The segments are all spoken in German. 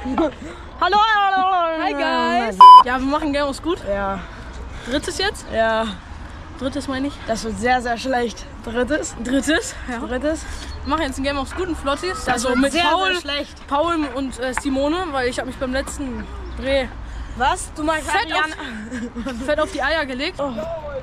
Hallo! Hi guys! Ja, wir machen Game of Scoot. Ja. Drittes jetzt? Ja. Drittes meine ich. Das wird sehr, sehr schlecht. Drittes? Ja. Drittes? Wir machen jetzt ein Game of Scoot und Flottis. Das wird mit sehr, Paul, sehr schlecht. Paul und Simone, weil ich habe mich beim letzten Dreh Was? Du meinst fett auf die Eier gelegt. Oh.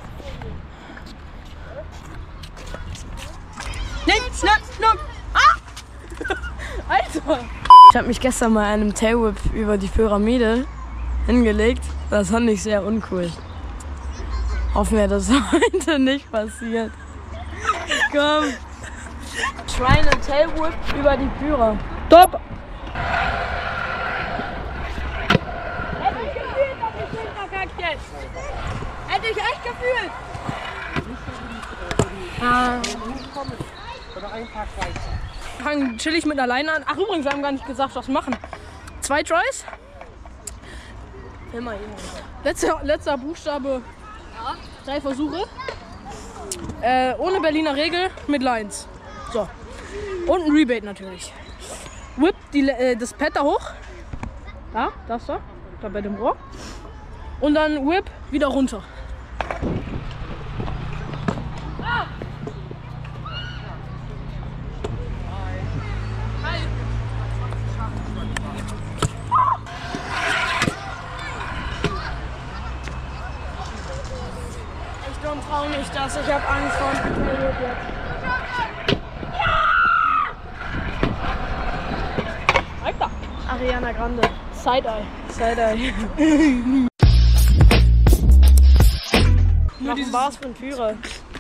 Nein! Ah! Alter! Ich habe mich gestern mal einem Tailwhip über die Pyramide hingelegt. Das fand ich sehr uncool. Hoffen wir, dass heute nicht passiert. Komm. Schweine Tailwhip über die Pyra. Top! Hätte ich gefühlt, dass ich den verkackt jetzt. Hätte ich echt gefühlt. Fangen chillig mit einer Leine an. Ach übrigens, wir haben gar nicht gesagt, was wir machen. 2 Tries. Immer. Letzter Buchstabe. 3 Versuche. Ohne Berliner Regel mit Lines. So. Und ein Rebate natürlich. Whip das Pad da hoch. Da, das da. Da bei dem Rohr. Und dann Whip wieder runter. Ich trau nicht das. Ich hab Angst vor dem Tailwhip jetzt. Alter. Ariana Grande. Side-Eye. Side-Eye. Nur Noch ein Bars von Führer.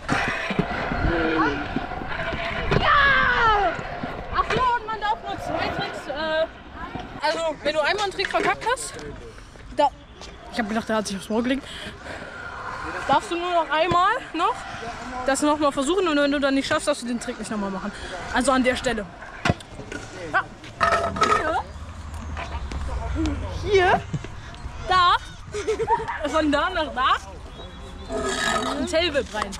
Ach so, und man darf nur 2 Tricks. Also, wenn du einmal einen Trick verkackt hast, ich habe gedacht, der hat sich aufs Maul gelegt. Darfst du nur noch einmal das nochmal versuchen, und wenn du dann nicht schaffst, darfst du den Trick nicht nochmal machen. Also an der Stelle. Ja. Hier? Da. Von da nach da. Ein Tailwhip rein.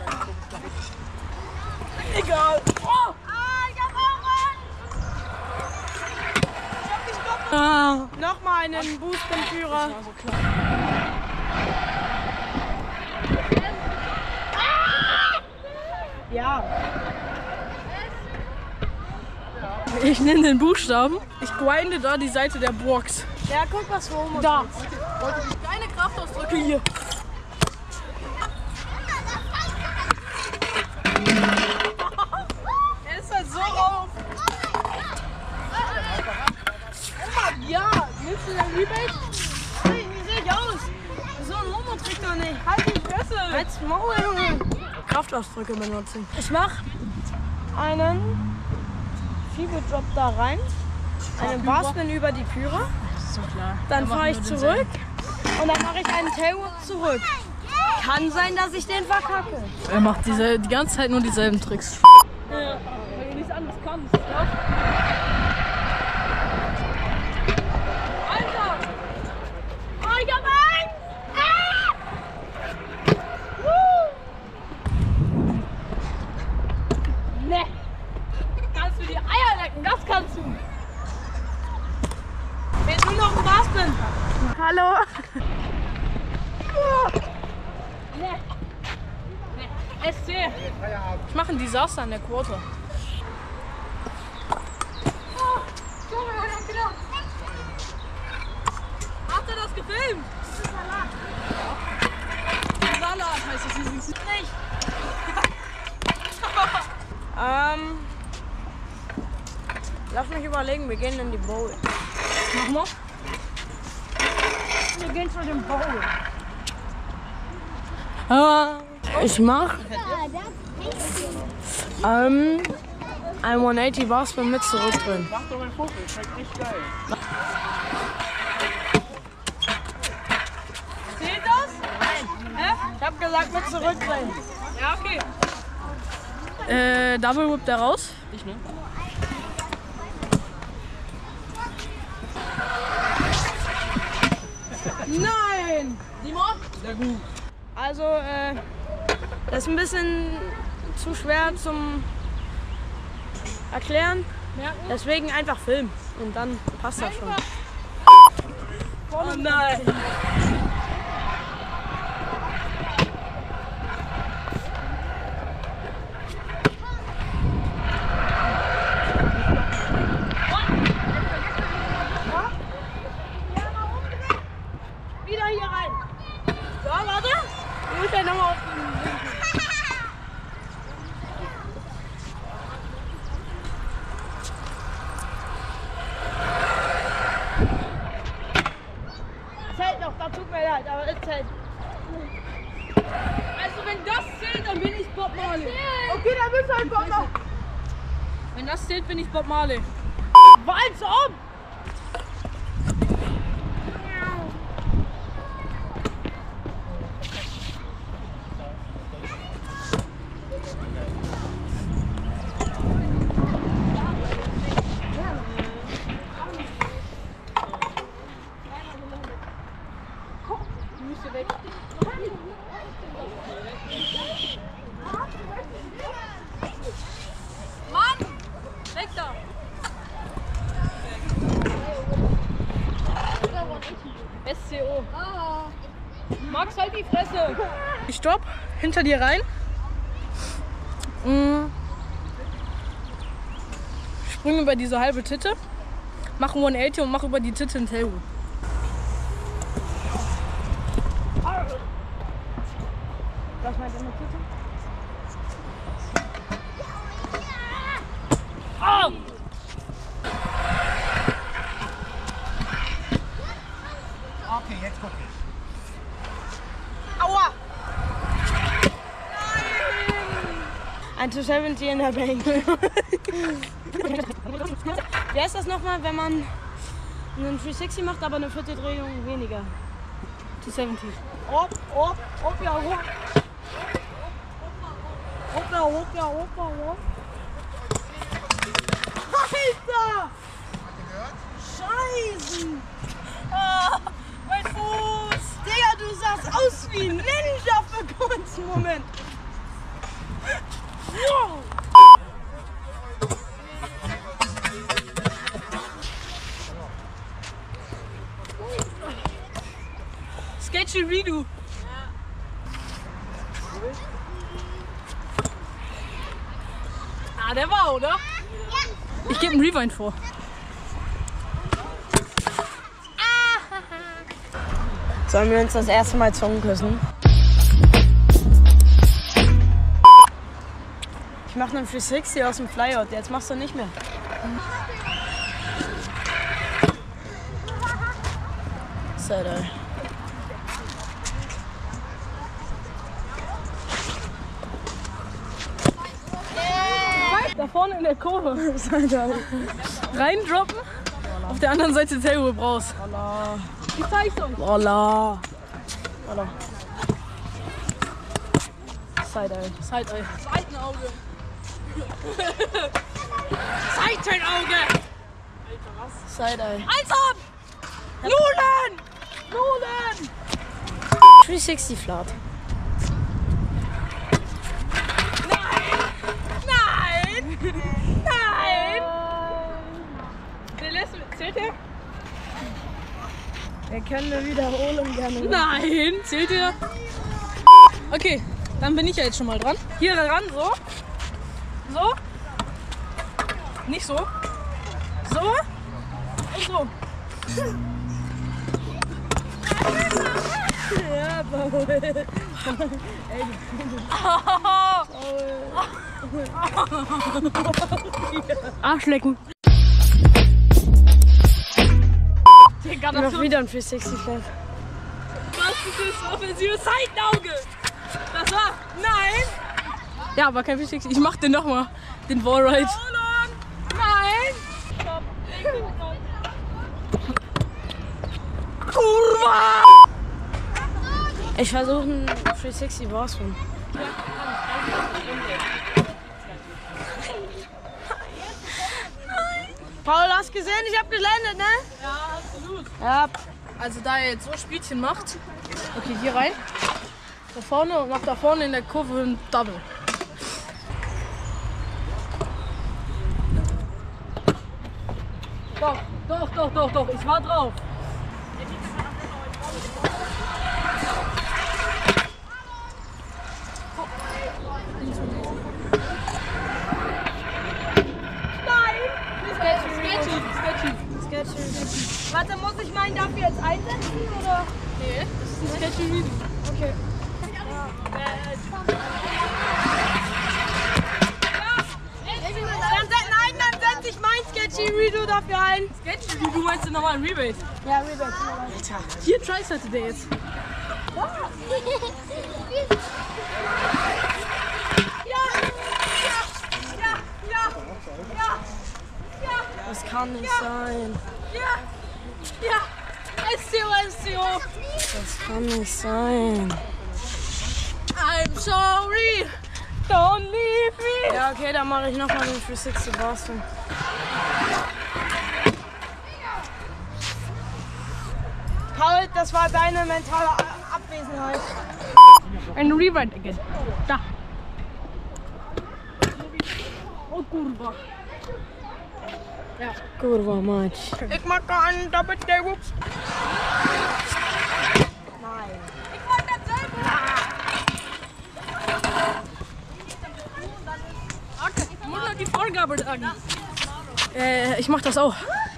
Egal. Oh. Nochmal einen Boost vom Führer. Ja. Ich nenne den Buchstaben. Ich grinde da die Seite der Box. Ja, guck, was wir oben Da. Keine Kraftausdrücke hier. Er ist halt so auf. Ja, willst du den Rebate? Hey, wie sehe ich aus? So ein Homo-Trick doch nicht. Halt die Fresse. Halt's Maul, Junge. Kraftausdrücke benutzen. Ich mach einen Fiebeldrop da rein, einen Barspin über die Pyra, So klar. dann fahre ich zurück und dann mache ich einen Tailwhip zurück. Kann sein, dass ich den verkacke. Er macht die ganze Zeit nur dieselben Tricks. Ja, weil du nichts anderes kannst. Ja? Alter! Oh, ich hab Angst! Ne! Kannst du die Eier lecken? Das kannst du! Willst du noch ein Barspin? Hallo? Ne! Ne! SC! Ich mache ein Desaster an der Quote. Habt ihr das gefilmt? Salat heißt es übrigens nicht. Lass mich überlegen, wir gehen in die Bowl. Mach mal. Wir gehen zu dem Bowl. Ich mach ein 180 Barspin mit zurückdrehen. Mach doch einen Vogel, schmeckt echt geil. Seht das? Nein. Hä? Ich hab gesagt mit zurückdrehen. Ja, okay. Double Whip da raus. Ich ne? Nein! Simon? Sehr gut. Also, das ist ein bisschen zu schwer zum Erklären. Merken? Deswegen einfach filmen und dann passt das schon. Oh nein! Wieder hier rein! So, warte! Ich muss ja nochmal auf den... Zählt noch, da tut mir leid, aber es zählt. Also wenn das zählt, dann bin ich Bob Marley. Okay, dann bist du halt Bob Marley. Wenn das zählt, bin ich Bob Marley. Walz um! Weg. Mann! Weg da! SCO. Max, halt die Fresse! Stopp, hinter dir rein. Spring über diese halbe Titte. Mach 180 und mach über die Titte einen Tailwhip. Was meint ihr mit Titte? Oh! Okay, jetzt guck ich. Aua! Ein 270 in der Bank. Wie heißt das nochmal, wenn man einen 360 macht, aber eine vierte Drehung weniger? 270. Hopp, hopp, hopp, ja, hopp. Hopp, ja, hopp, ja, hopp, ja, hopp. Alter! Scheiße! Ah, mein Fuß! Digga, du sahst aus wie ein Ninja für einen kurzen Moment. Wow! Sketchy Redo. Ah, der war, oder? Ja. Ich gebe einen Rewind vor. Sollen wir uns das erste Mal Zungen küssen? Ich mache einen 360 aus dem Flyout, jetzt machst du nicht mehr. Side-Eye. Da vorne in der Kurve. Side-Eye. Reindroppen. Auf der anderen Seite Tailwhip raus. Voila. Die Zeichnung. Voila. Voila. Side-Eye. Side-Eye. Seitenauge. Seitenauge. Side-Eye. Eins ab! Nudeln! Nudeln! 360 flat. Nein! Nein! Der lässt zählt der? Wir können eine Wiederholung gerne machen. Nein! Zählt der? Okay, dann bin ich ja jetzt schon mal dran. Hier ran, so. So. Nicht so. So. Und so. Ja, Paul. Arschlecken. Digga, Ich das mach wieder ein 360 flat. Was ist das offensive Seitenauge? Das war. Nein! Ja, aber kein 360. Ich mach den nochmal. Den Wallride. Nein! Stopp. Kurva! Ich versuche einen 360 Bossman. Paul, hast gesehen? Ich hab gelandet, ne? Ja, absolut. Ja. Also da er jetzt so Spielchen macht. Okay, hier rein. Da vorne und macht da vorne in der Kurve ein Double. Doch, ich war drauf. Sketchy. Warte, muss ich meinen dafür jetzt einsetzen, oder? Nee, das ist ein Sketchy Redo. Okay. Dann setze ich mein Sketchy Redo dafür ein. Sketchy Redo, meinst du nochmal ein Rebate? Ja, Rebate. Alter, hier Tri-Seite der jetzt. Das kann nicht sein. SCO. Das kann nicht sein. I'm sorry. Don't leave me. Ja, okay, dann mache ich nochmal den 360 Boston. Paul, das war deine mentale Abwesenheit. Ein Rewind again. Da. Oh, kurwa. Ja. Kurwa mać. Ich mag einen Double Tailwhip. Nein. Ich mag dasselbe. Okay, ich muss noch die Vorgabe tragen. Ich mach das auch.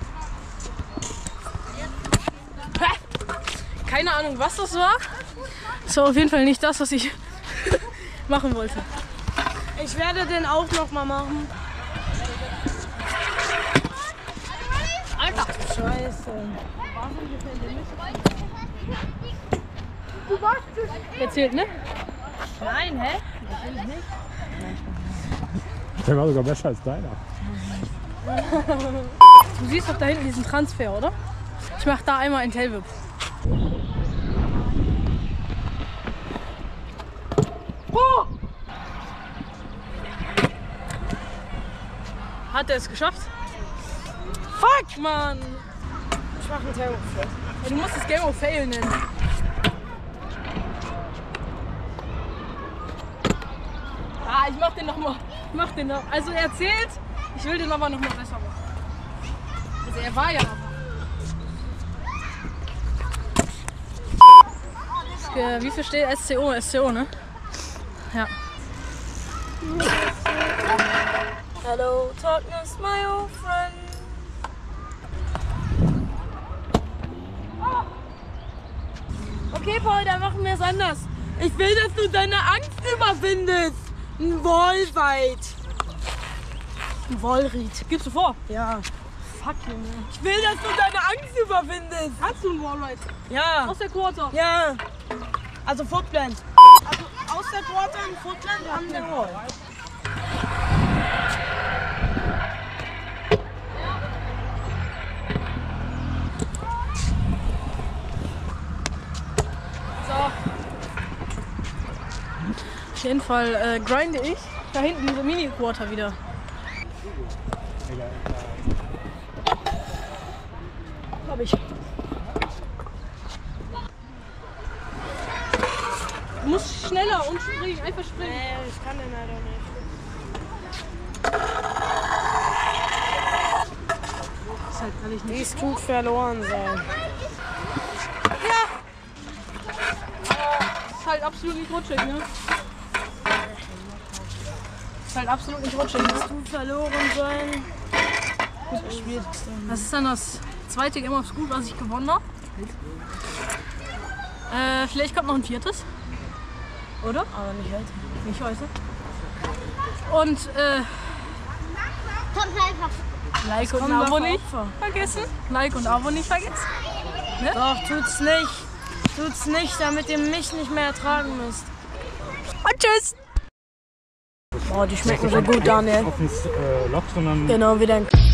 Keine Ahnung, was das war. Das war auf jeden Fall nicht das, was ich machen wollte. Ich werde den auch noch mal machen. Alter. Scheiße. Der zählt, ne? Nein, hä? Der war sogar besser als deiner. Du siehst doch da hinten diesen Transfer, oder? Ich mach da einmal einen Tailwhip. Oh! Hat er es geschafft? Fuck, Mann! Ich mache einen Tailwhip. Ja, du musst das Game of Fail nennen. Ah, ich mach den nochmal. Also er zählt, ich will den aber nochmal besser machen. Also er war ja aber. Wie viel steht SCO? SCO, ne? Ja. Hello, darkness, my old friend. Okay, Paul, dann machen wir es anders. Ich will, dass du deine Angst überwindest. Ein Wallride. Ein Wallried. Gibst du vor? Ja. Fuck, Junge. Ich will, dass du deine Angst überwindest. Hast du einen Wallride? Ja. Aus der Quarter? Ja. Also Footland. Also aus der Quarter und Footland an der Wall. Auf jeden Fall grinde ich da hinten diese Mini-Quarter wieder. Hab ich. Du musst schneller und springen, einfach springen. Nee, ich kann den leider nicht. ist halt ehrlich nicht. Dies tut verloren sein. Ja! Ist halt absolut nicht rutschig, ne? Ist halt absolut nicht rutschig, ne? Dies tut verloren sein. Gut gespielt. Das ist dann das zweite Game of School, was ich gewonnen habe. Vielleicht kommt noch ein viertes. Oder? Aber nicht heute. Ich weiß nicht. Und Like und Abo nicht vergessen. Like und Abo nicht vergessen. Ne? Doch, tut's nicht. Tut's nicht, damit ihr mich nicht mehr ertragen müsst. Und tschüss! Boah, die schmecken so gut, Daniel. Auf das Loch, sondern Genau, wie dein